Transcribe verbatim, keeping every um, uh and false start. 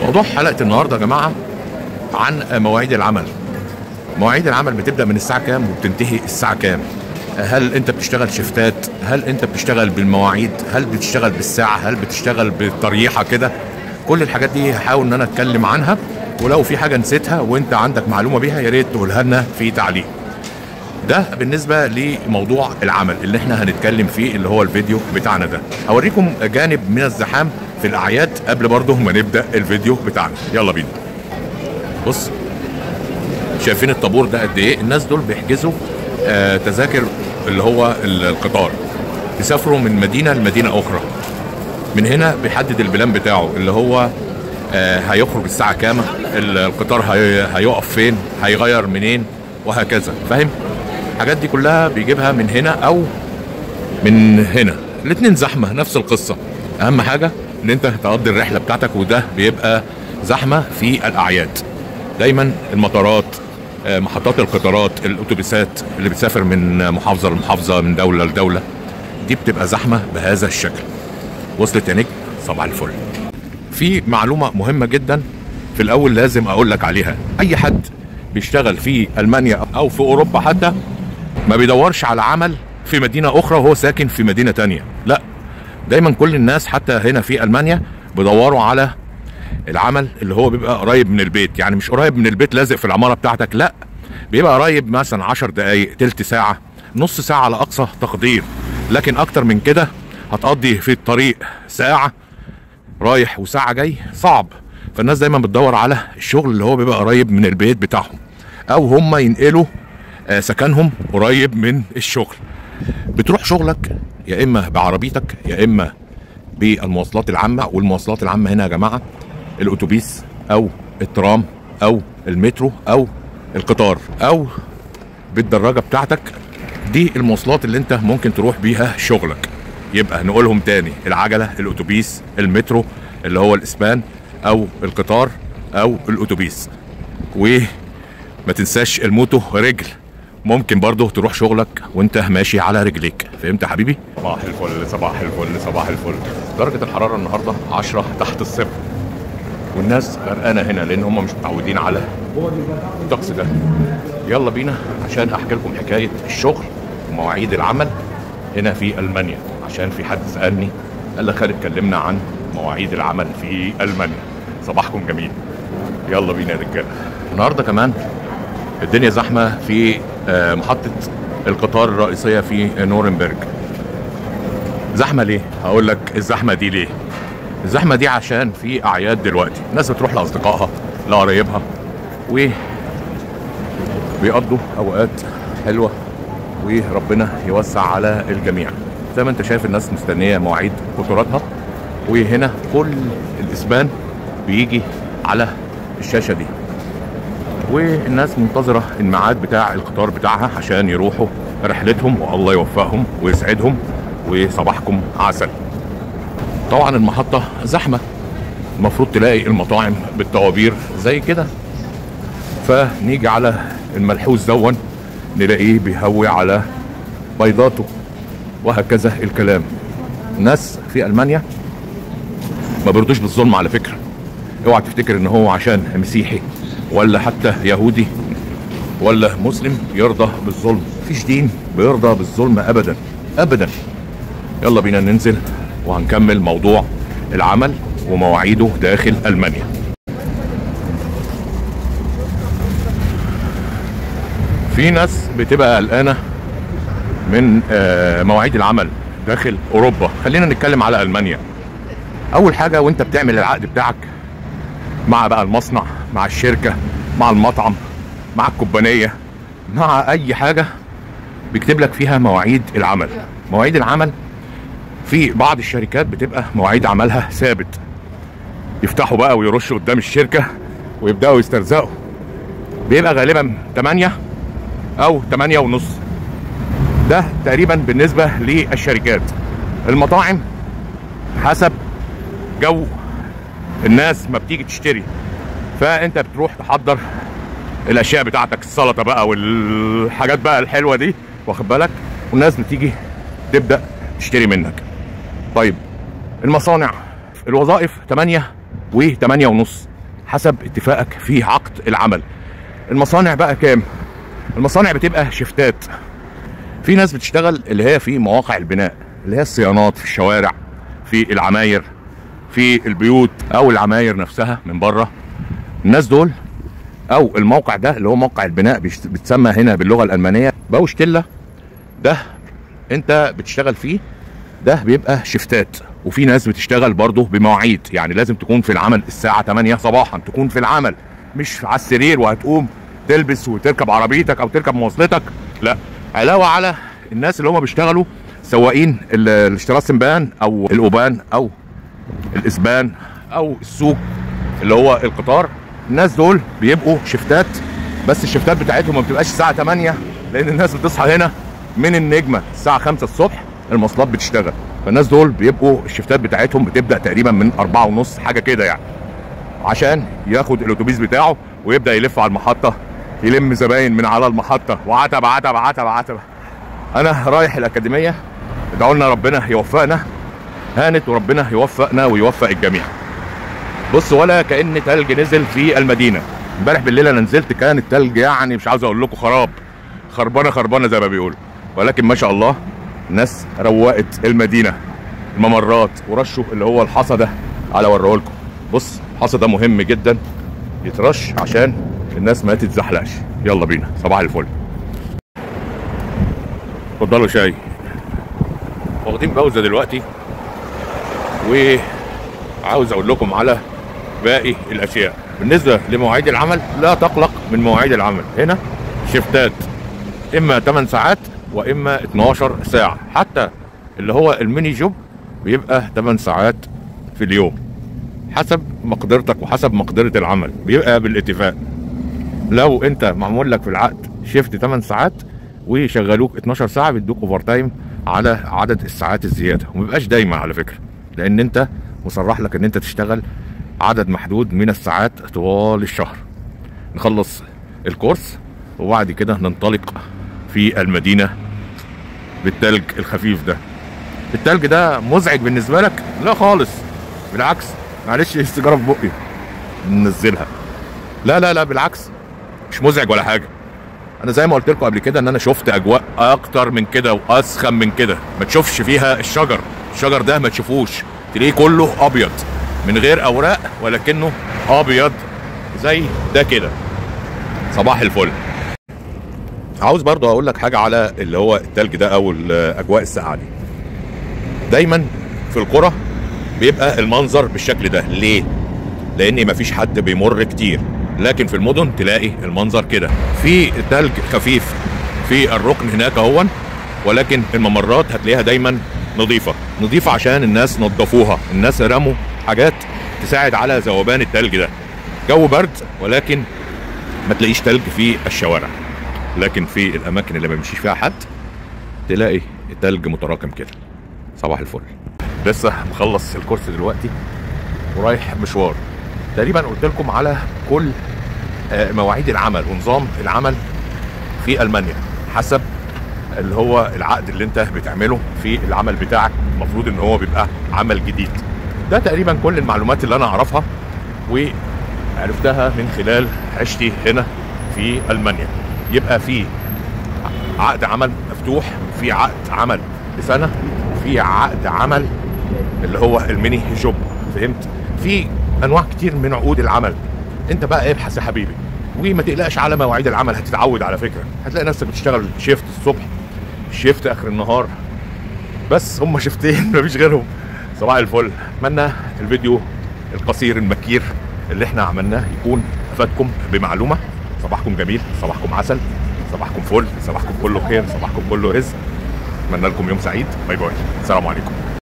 موضوع حلقة النهاردة يا جماعة عن مواعيد العمل. مواعيد العمل بتبدأ من الساعة كام وبتنتهي الساعة كام؟ هل انت بتشتغل شفتات؟ هل انت بتشتغل بالمواعيد؟ هل بتشتغل بالساعة؟ هل بتشتغل بالطريحة كده؟ كل الحاجات دي هحاول ان انا اتكلم عنها، ولو في حاجة نسيتها وانت عندك معلومة بيها يا ريت تقولها لنا في تعليق. ده بالنسبة لموضوع العمل اللي احنا هنتكلم فيه، اللي هو الفيديو بتاعنا ده. هوريكم جانب من الزحام في الاعياد قبل برضه ما نبدأ الفيديو بتاعنا. يلا بينا. بص، شايفين الطابور ده قد ايه؟ الناس دول بيحجزوا آه تذاكر اللي هو القطار، يسافروا من مدينة لمدينة اخرى. من هنا بيحدد البلان بتاعه اللي هو آه هيخرج الساعة كام، القطار هي... هيقف فين، هيغير منين، وهكذا. فاهم؟ الحاجات دي كلها بيجيبها من هنا او من هنا، الاتنين زحمة نفس القصة. اهم حاجة ان انت تقضي الرحلة بتاعتك، وده بيبقى زحمة في الاعياد. دايما المطارات، محطات القطارات، الاتوبيسات اللي بتسافر من محافظة لمحافظة، من دولة لدولة، دي بتبقى زحمة بهذا الشكل. وصلت يا نجم؟ صباح الفل. في معلومة مهمة جدا في الاول لازم اقول لك عليها. اي حد بيشتغل في المانيا او في اوروبا حتى ما بيدورش على عمل في مدينة اخرى وهو ساكن في مدينة تانية، لا. دايما كل الناس حتى هنا في المانيا بيدوروا على العمل اللي هو بيبقى قريب من البيت. يعني مش قريب من البيت لازق في العمارة بتاعتك، لا، بيبقى قريب مثلا عشر دقايق، تلت ساعة، نص ساعة على اقصى تقدير. لكن اكتر من كده هتقضي في الطريق ساعة رايح وساعة جاي، صعب. فالناس دايما بتدور على الشغل اللي هو بيبقى قريب من البيت بتاعهم، او هم ينقلوا سكنهم قريب من الشغل. بتروح شغلك يا اما بعربيتك يا اما بالمواصلات العامة. والمواصلات العامة هنا يا جماعة الاتوبيس او الترام او المترو او القطار او بالدراجة بتاعتك. دي المواصلات اللي انت ممكن تروح بيها شغلك. يبقى نقولهم تاني: العجلة، الاتوبيس، المترو اللي هو الاسبان، او القطار او الاتوبيس. وما تنساش الموتو رجل، ممكن برضه تروح شغلك وانت ماشي على رجليك. فهمت يا حبيبي؟ صباح الفل صباح الفل صباح الفل. درجة الحرارة النهاردة عشرة تحت الصفر، والناس غرقانة هنا لان هم مش متعودين على الطقس ده. يلا بينا عشان احكي لكم حكاية الشغل ومواعيد العمل هنا في المانيا، عشان في حد سألني قال لي خالد كلمنا عن مواعيد العمل في المانيا. صباحكم جميل. يلا بينا يا رجاله. النهارده كمان الدنيا زحمه في محطه القطار الرئيسيه في نورنبرج. زحمه ليه؟ هقول لك الزحمه دي ليه. الزحمه دي عشان في اعياد دلوقتي، الناس بتروح لاصدقائها لقرايبها وبيقضوا اوقات حلوه، وربنا يوسع على الجميع. زي ما انت شايف الناس مستنيه مواعيد قطاراتها، وهنا كل الاسبان بيجي على الشاشه دي، والناس منتظره الميعاد بتاع القطار بتاعها عشان يروحوا رحلتهم، والله يوفقهم ويسعدهم وصباحكم عسل. طبعا المحطه زحمه، المفروض تلاقي المطاعم بالطوابير زي كده، فنيجي على الملحوظ دون نلاقيه بيهوي على بيضاته، وهكذا الكلام. الناس في المانيا ما بيرضوش بالظلم على فكره. اوعى تفتكر ان هو عشان مسيحي ولا حتى يهودي ولا مسلم يرضى بالظلم. مفيش دين بيرضى بالظلم ابدا ابدا. يلا بينا ننزل وهنكمل موضوع العمل ومواعيده داخل المانيا. في ناس بتبقى قلقانه من مواعيد العمل داخل اوروبا. خلينا نتكلم على المانيا. اول حاجه وانت بتعمل العقد بتاعك مع بقى المصنع، مع الشركه، مع المطعم، مع الكوبانيه، مع اي حاجه، بيكتب لك فيها مواعيد العمل. مواعيد العمل في بعض الشركات بتبقى مواعيد عملها ثابت، يفتحوا بقى ويرشوا قدام الشركه ويبداوا يسترزقوا. بيبقى غالبا تمانية او تمانية ونص. ده تقريبا بالنسبه للشركات. المطاعم حسب جو الناس ما بتيجي تشتري، فانت بتروح تحضر الاشياء بتاعتك، السلطه بقى والحاجات بقى الحلوه دي، واخد بالك، والناس بتيجي تبدا تشتري منك. طيب المصانع الوظائف تمانية و تمانية ونص، حسب اتفاقك في عقد العمل. المصانع بقى كام؟ المصانع بتبقى شفتات. في ناس بتشتغل اللي هي في مواقع البناء، اللي هي الصيانات في الشوارع، في العماير، في البيوت او العماير نفسها من بره. الناس دول او الموقع ده اللي هو موقع البناء بيتسمى هنا باللغه الالمانيه باوشتيلا، ده انت بتشتغل فيه، ده بيبقى شفتات. وفي ناس بتشتغل برضه بمواعيد، يعني لازم تكون في العمل الساعه تمانية صباحا، تكون في العمل، مش على السرير وهتقوم تلبس وتركب عربيتك او تركب مواصلتك، لا. علاوه على الناس اللي هم بيشتغلوا سواقين الشتراسنبان او الاوبان او الاسبان او السوق اللي هو القطار، الناس دول بيبقوا شفتات، بس الشفتات بتاعتهم ما بتبقاش الساعه تمانية، لان الناس بتصحى هنا من النجمه الساعه خمسة الصبح، المواصلات بتشتغل. فالناس دول بيبقوا الشفتات بتاعتهم بتبدا تقريبا من أربعة ونص حاجه كده يعني، عشان ياخد الاتوبيس بتاعه ويبدا يلف على المحطه، يلم زباين من على المحطه، وعتب عتب عتب عتب. انا رايح الاكاديميه، ادعوا لنا ربنا يوفقنا، هانت وربنا يوفقنا ويوفق الجميع. بص، ولا كأن تلج نزل في المدينه. امبارح بالليل انا نزلت كان التلج يعني مش عاوز اقول لكم خراب، خربانه خربانه زي ما بيقولوا، ولكن ما شاء الله الناس روقت المدينه، الممرات، ورشوا اللي هو الحصى ده على اوريه لكم. بص، الحصى ده مهم جدا يترش عشان الناس ما تتزحلقش. يلا بينا، صباح الفل. اتفضلوا شاي. واخدين باوزه دلوقتي، وعاوز اقول لكم على باقي الاشياء. بالنسبه لمواعيد العمل، لا تقلق من مواعيد العمل. هنا شفتات، اما تمن ساعات واما اتناشر ساعه، حتى اللي هو الميني جوب بيبقى تمن ساعات في اليوم، حسب مقدرتك وحسب مقدره العمل، بيبقى بالاتفاق. لو انت معمول لك في العقد شيفت تمن ساعات وشغلوك اتناشر ساعه، بيدوك اوفر تايم على عدد الساعات الزياده، وما بيبقاش دايما على فكره، لان انت مصرح لك ان انت تشتغل عدد محدود من الساعات طوال الشهر. نخلص الكورس وبعد كده ننطلق في المدينه بالتلج الخفيف ده. التلج ده مزعج بالنسبه لك؟ لا خالص، بالعكس. معلش السيجاره في بقي ننزلها. لا لا لا بالعكس، مش مزعج ولا حاجه. انا زي ما قلت لكم قبل كده ان انا شفت اجواء اكتر من كده واسخن من كده، ما تشوفش فيها الشجر. الشجر ده ما تشوفوش، تلاقيه كله ابيض من غير اوراق، ولكنه ابيض زي ده كده. صباح الفل. عاوز برضو اقول لك حاجه على اللي هو التلج ده او الاجواء الساقعه دي. دايما في القرى بيبقى المنظر بالشكل ده. ليه؟ لان مفيش حد بيمر كتير، لكن في المدن تلاقي المنظر كده، في تلج خفيف في الركن هناك اهون، ولكن الممرات هتلاقيها دايما نظيفه نظيفه عشان الناس نظفوها، الناس رموا حاجات تساعد على ذوبان التلج ده. جو برد ولكن ما تلاقيش تلج في الشوارع، لكن في الاماكن اللي ما بيمشيش فيها حد تلاقي التلج متراكم كده. صباح الفل. لسه مخلص الكورس دلوقتي ورايح مشوار. تقريبا قلت لكم على كل مواعيد العمل ونظام العمل في المانيا، حسب اللي هو العقد اللي انت بتعمله في العمل بتاعك. المفروض ان هو بيبقى عمل جديد. ده تقريبا كل المعلومات اللي انا اعرفها وعرفتها من خلال عشتي هنا في المانيا. يبقى في عقد عمل مفتوح، في عقد عمل لسنه، في عقد عمل اللي هو الميني جوب. فهمت؟ في انواع كتير من عقود العمل. انت بقى ابحث يا حبيبي، وما تقلقش على مواعيد العمل، هتتعود على فكره. هتلاقي نفسك بتشتغل شيفت الصبح، شيفت اخر النهار، بس هم شيفتين مفيش غيرهم. صباح الفل. اتمنى الفيديو القصير المكير اللي احنا عملناه يكون افادكم بمعلومه. صباحكم جميل، صباحكم عسل، صباحكم فل، صباحكم كله خير، صباحكم كله رزق. اتمنى لكم يوم سعيد. باي باي، السلام عليكم.